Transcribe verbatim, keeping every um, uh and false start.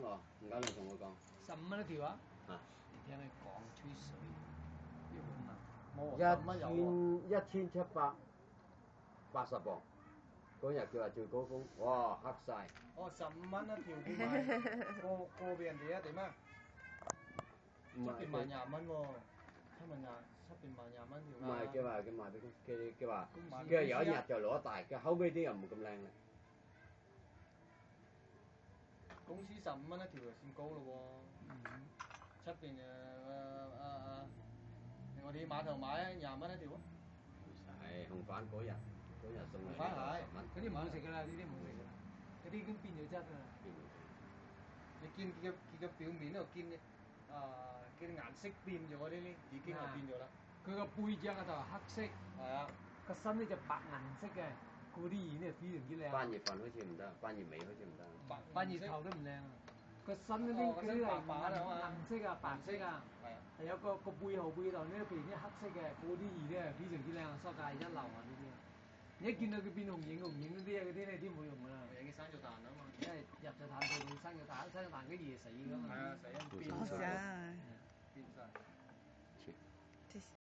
咯，唔該你同我講。 十五蚊一條啊？ 啊。 你聽你講吹水，呢碗啊，冇一十蚊有喎。 千一千七百八十磅，嗰日佢話最高峰，哇黑晒。 哦，十五蚊一條佢賣，過過俾人哋啊點啊？出邊賣廿蚊喎，出邊廿出邊賣廿蚊條。 唔係，佢話佢賣俾佢，佢話佢有一日就攞大，佢後尾啲又唔咁靚啦。 公司十五蚊一條就算高咯喎。嗯。出邊誒誒誒誒，我哋碼頭買廿蚊一條啊。 唔使，紅飯嗰日嗰日送嚟紅飯係， 嗰啲唔好食㗎啦，呢啲唔好食㗎啦，嗰啲已經變咗質啦。 變咗質。 你見佢嘅佢嘅表面度見啊嘅顏色變咗呢啲，已經係變咗啦。佢個背脊啊就係黑色，係啊，個身咧就白銀色嘅，嗰啲嘢咧非常之靚。 半月份好似唔得，半月尾好似唔得。 白半月頭都唔靚啊！個身嗰啲嗰啲係銀色啊，白色啊，係有個個背後背頭呢譬如啲黑色嘅，嗰啲魚咧非常之靚啊，蔬菜一流啊呢啲。你一見到佢變紅影紅影嗰啲啊，嗰啲咧啲冇用㗎啦。有啲生咗蛋啊嘛，因為入咗蛋佢會生咗蛋，生咗蛋嗰啲嘢死㗎嘛。係啊，死啊變晒，變晒。